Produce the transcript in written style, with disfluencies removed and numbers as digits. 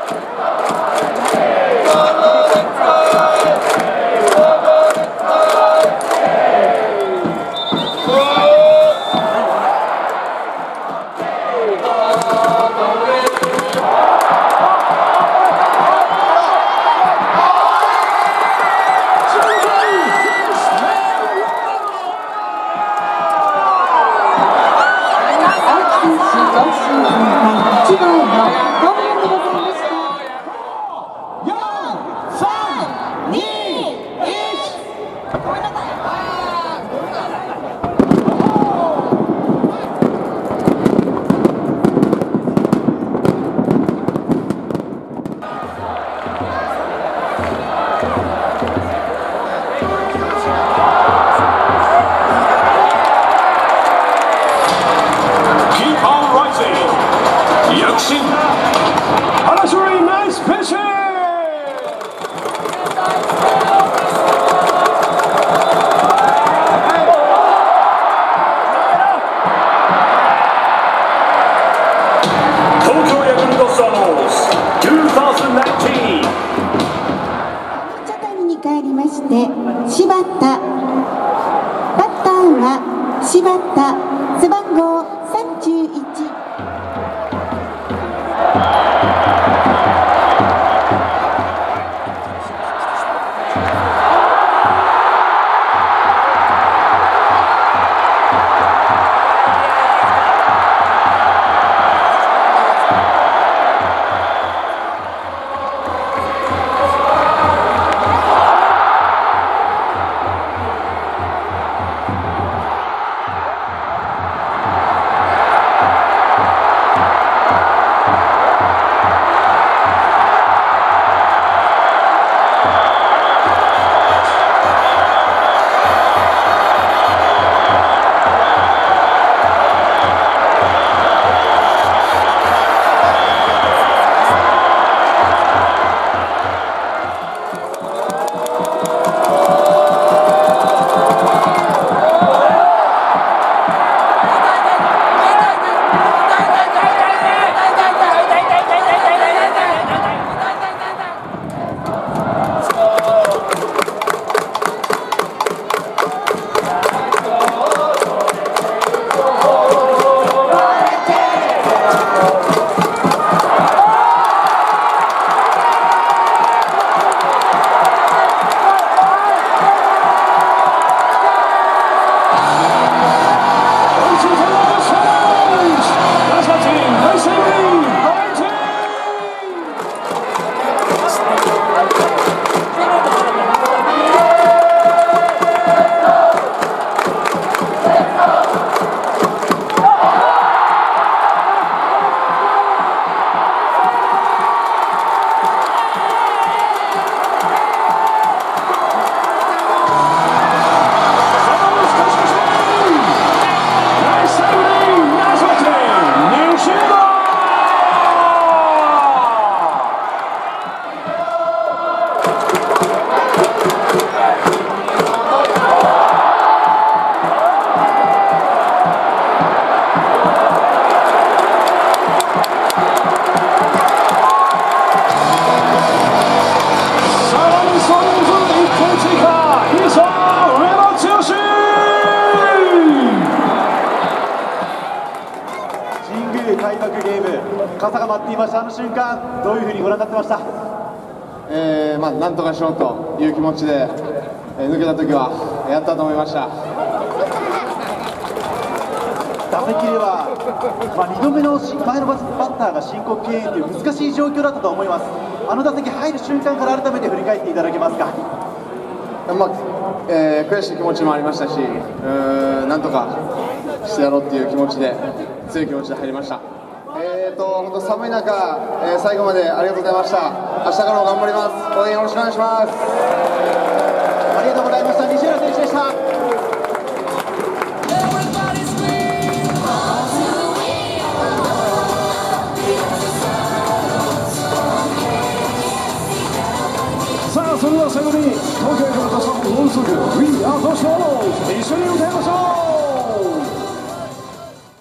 柴田、バッターは柴田、背番号31。 開幕ゲーム、傘が舞っていました、あの瞬間、どういうふうにご覧になってました？ なんとかしようという気持ちで、抜けた時はやったと思いました。 打席では、2度目の前のバッターが申告敬遠という難しい状況だったと思います。あの打席入る瞬間から改めて振り返っていただけますか？ 悔しい気持ちもありましたし、なんとかしてやろうっていう気持ちで、強い気持ちで入りました。本当寒い中、最後までありがとうございました。明日からも頑張ります。応援よろしくお願いします。 ありがとうございました。西浦選手でした。 さあ、それでは最後に東京ヤクルトさんの音速 We Are the Swallows 一緒に歌いましょう。